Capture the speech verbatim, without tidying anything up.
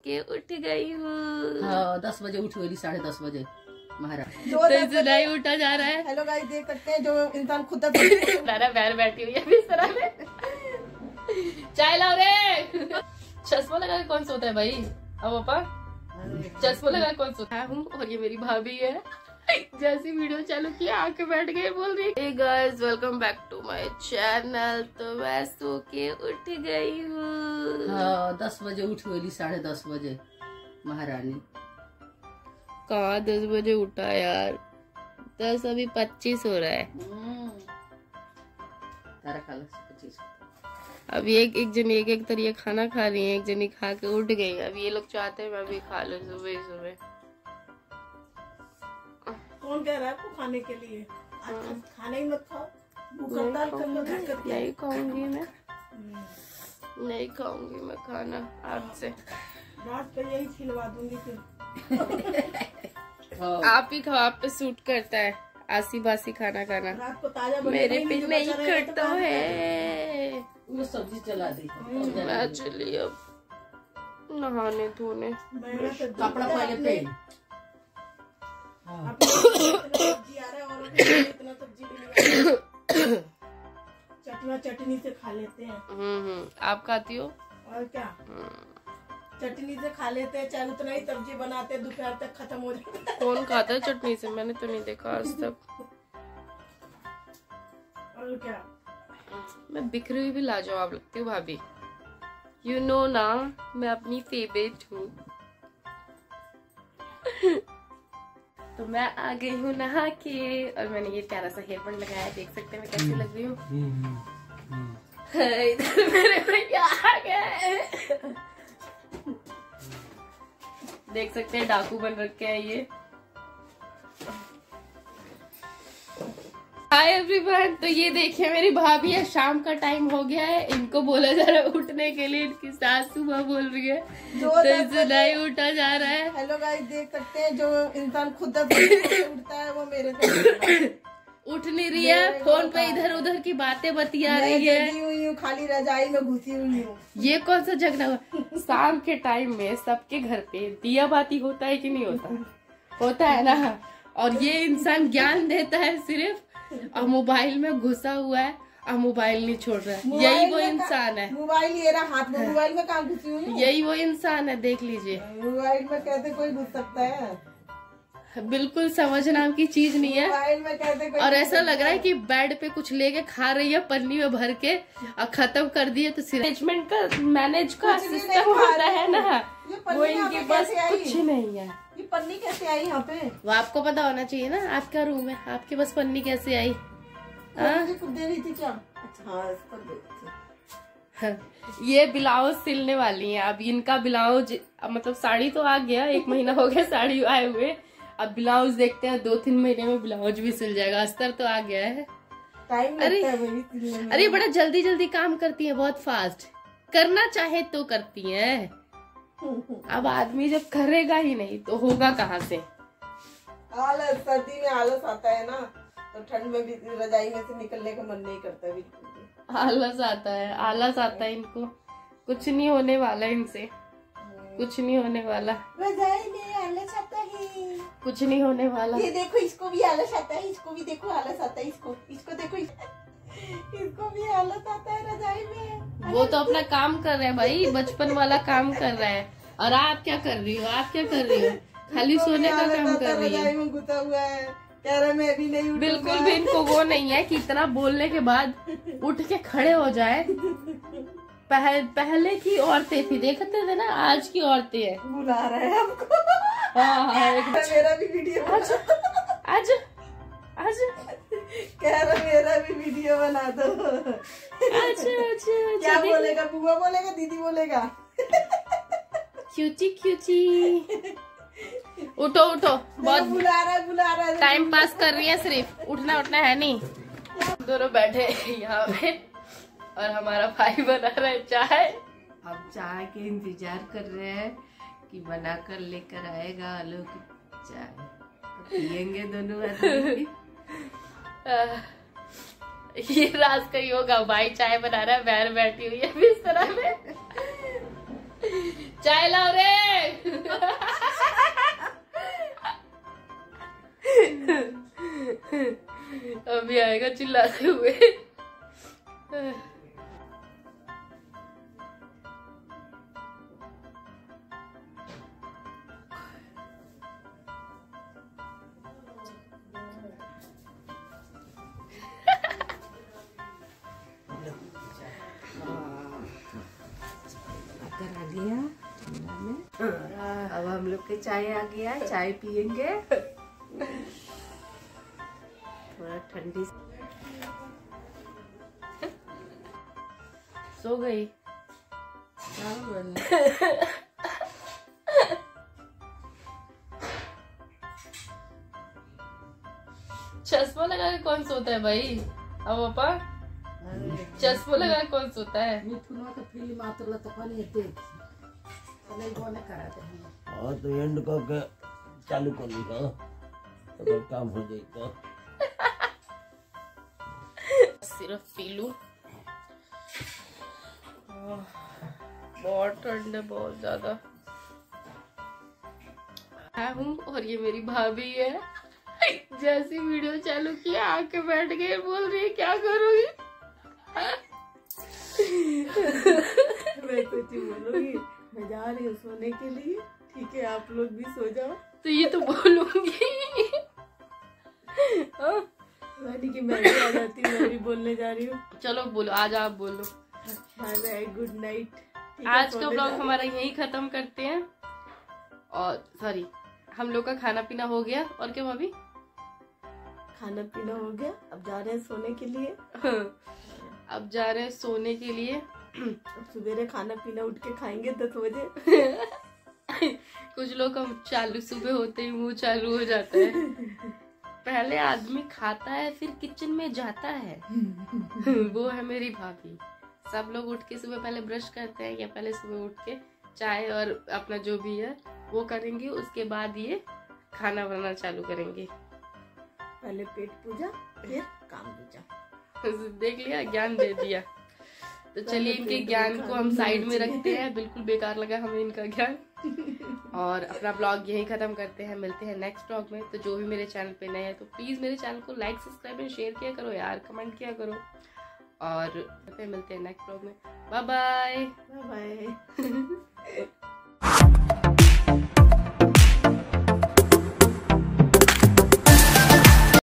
के उठ गई हूँ। हाँ, दस बजे उठ गई, साढ़े दस बजे महाराज। तो नहीं उठा जा रहा है। हेलो गाइस, देख सकते हैं जो इंसान खुद बैर बैठी हुई है बिस्तर में। चाय लाओ रे। चश्मा लगा के कौन सोता है भाई? अब पापा चश्मा लगा कौन सोता हूँ। और ये मेरी भाभी है, जैसी वीडियो चालू की आके बैठ गई, बोल रही हे guys welcome back to my channel. तो मैं सो के उठ गई हूँ। हाँ, दस बजे उठ गई, साढ़े दस बजे महारानी। कहाँ दस बजे उठा यार, दस अभी पच्चीस हो रहा है। तारा खाला पच्चीस। अब एक एक जन एक एक तरीके खाना खा रही है, एक जनी खा के उठ गई। अब ये लोग चाहते हैं मैं भी खा लूं सुबह सुबह। कौन कह रहा है आपको खाने के लिए? आज खाना ही मत खाओ, नहीं खाऊंगी मैं, नहीं खाऊंगी मैं खाना आपसे। रात पे यही खिलवा दूंगी फिर। आप ही खाओ, आप पे सूट करता है आसी बासी खाना खाना। रात को ताजा मेरे पे नहीं करता है। वो सब्जी चला दी। मैं चली अब नहाने धोने। कपड़ा पहले पहन। सब्जी आ रहा है और इतना सब्जी भी चटना चटनी से खा लेते हैं। हम्म आप खाती हो? और क्या, चटनी से खा लेते हैं, चाहे उतना ही सब्जी बनाते हैं, दोपहर तक खत्म हो जाता है। कौन खाता है चटनी से? मैंने तो नहीं देखा आज तक। और क्या, मैं बिखरी हुई भी लाजवाब लगती हूँ भाभी। यू नो ना, मैं अपनी फेवरेट हूँ। तो मैं आ गई हूँ नहा के, और मैंने ये प्यारा सा हेयर बैंड लगाया, देख सकते हैं मैं कैसी लग रही हूँ। इधर मेरे भैया आ गए, देख सकते हैं डाकू बन रखे हैं ये। हाय एवरीवन, तो ये देखिए मेरी भाभी है, शाम का टाइम हो गया है, इनको बोला जा रहा है उठने के लिए, इनकी सास सुबह बोल रही है तो इसे नहीं उठा जा रहा है। हेलो गाइस, देख सकते हैं जो इंसान खुद उठता है वो मेरे से उठ नहीं रही है, फोन पे इधर उधर की बातें बतिया रही है, हुई हूँ, खाली रजाई में घुसी हुई हूँ। ये कौन सा झगड़ा हुआ? शाम के टाइम में सबके घर पे दिया बाती होता है कि नहीं होता? होता है ना। और ये इंसान ज्ञान देता है सिर्फ, और मोबाइल में घुसा हुआ है और मोबाइल नहीं छोड़ रहा है। यही वो इंसान है। मोबाइल ये रहा हाथ में, मोबाइल में कहाँ घुसी हुई हूँ? यही वो इंसान है, देख लीजिए। मोबाइल में कैसे कोई घुस सकता है? बिल्कुल समझ नाम की चीज नहीं है। मोबाइल में कैसे कोई, और ऐसा लग रहा है कि बेड पे कुछ लेके खा रही है पन्नी में भर के, और खत्म कर दिए। तो मैनेजमेंट का मैनेज का सिस्टम होता है ना, वो इनके पास कुछ नहीं है। ये पन्नी कैसे आई यहाँ पे? वो आपको पता होना चाहिए ना, आपका रूम है, आपके बस पन्नी कैसे आई? दे रही थी क्या? अच्छा, ये ब्लाउज सिलने वाली है। अब इनका ब्लाउज, मतलब साड़ी तो आ गया, एक महीना हो गया साड़ी आए हुए। अब ब्लाउज देखते हैं, दो तीन महीने में ब्लाउज भी सिल जाएगा। अस्तर तो आ गया है। टाइम अरे लगता है वही सिलने में। अरे बड़ा जल्दी जल्दी काम करती है, बहुत फास्ट। करना चाहे तो करती है। अब आदमी जब करेगा ही नहीं तो होगा कहाँ से? आलस, सर्दी में आलस आता है ना, तो ठंड में भी रजाई में से निकलने का मन नहीं करता बिल्कुल। आलस आता है, आलस आता है इनको। कुछ नहीं होने वाला इनसे, कुछ नहीं होने वाला। रजाई में आलस आता है, कुछ नहीं होने वाला। ये देखो, इसको भी आलस आता है, इसको भी देखो आलस आता है, इसको इसको देखो, इसको भी आलस आता है रजाई में। वो तो अपना काम कर रहे हैं भाई, बचपन वाला काम कर रहा है। और आप क्या कर रही हो? आप क्या कर रही हो? खाली सोने का काम कर रही है। रजाई में घुसा हुआ है, कह रहा मैं भी नहीं उठूंगा। बिल्कुल भी इनको वो नहीं है कि इतना बोलने के बाद उठ के खड़े हो जाए। पह, पहले की औरतें थी, देखते थे ना, आज की औरतें हैं। बुला रहे हैं हमको। हाँ हाँ, मेरा भी वीडियो आज आज आज कह रहा मेरा भी वीडियो बना दो। अच्छा अच्छा, क्या बोलेगा? बुआ बोलेगा, दीदी बोलेगा? Cutie cutie. उठो उठो, बहुत बुला रहा है, बुला रहा है। टाइम पास कर रही है, सिर्फ उठना उठना है नहीं। दोनों बैठे यहाँ पे और हमारा भाई बना रहा है चाय। अब चाय के इंतजार कर रहे हैं कि बनाकर लेकर आएगा आलू की चाय, तो पियेंगे दोनों आदमी। ये राज का ही होगा, भाई चाय बना रहा है, बहन बैठी हुई है बिस्तर में। चाय लाओ रे। चिल्लाते हुए। आ गया ठंडा में। अब हम लोग के चाय आ गया, चाय पियेंगे थोड़ा ठंडी। सो गई। चश्मा लगा के कौन सोता है भाई? अब पापा चश्मा लगा के कौन सोता है? हाँ तो एंड करके चालू कर ली ना, तो काम हो जाएगा। सिर्फ पी लूं। बहुत ठंड है, बहुत ज्यादा। मैं हूँ और ये मेरी भाभी है। जैसी वीडियो चालू किया आके बैठ गई, बोल रही है क्या करोगी? मैं कुछ ही बोलूंगी, मैं जा रही हूँ सोने के लिए, ठीक है आप लोग भी सो जाओ। तो ये तो बोलूंगी। यानी कि मैं भी आ जाती हूँ, मैं भी बोलने जा रही हूँ। चलो बोलो, आज आप बोलो। Bye bye, good night. आज का ब्लॉग हमारा यही खत्म करते हैं। और सॉरी, हम लोग का खाना पीना हो गया। और क्या भाभी? खाना पीना हो गया, अब जा रहे हैं सोने के लिए। अब जा रहे हैं सोने के लिए। अब सवेरे खाना पीना उठ के खाएंगे दस बजे। कुछ लोग का चालू सुबह होते ही मुंह चालू हो जाता है। पहले आदमी खाता है फिर किचन में जाता है। वो है मेरी भाभी। सब लोग उठ के सुबह पहले ब्रश करते हैं या पहले सुबह उठ के चाय और अपना जो भी है वो करेंगे, उसके बाद ये खाना बनाना चालू करेंगे। पहले पेट पूजा फिर काम पूजा। देख लिया, ज्ञान दे दिया। तो चलिए इनके ज्ञान को हम साइड में रखते हैं, बिल्कुल बेकार लगा हमें इनका ज्ञान। और अपना ब्लॉग यही खत्म करते हैं। मिलते हैं नेक्स्ट ब्लॉग में। तो जो भी मेरे चैनल पे नए हैं तो प्लीज मेरे चैनल को लाइक सब्सक्राइब एंड शेयर किया करो यार, कमेंट किया करो। और मिलते हैं नेक्स्ट ब्लॉग में। Bye bye bye bye.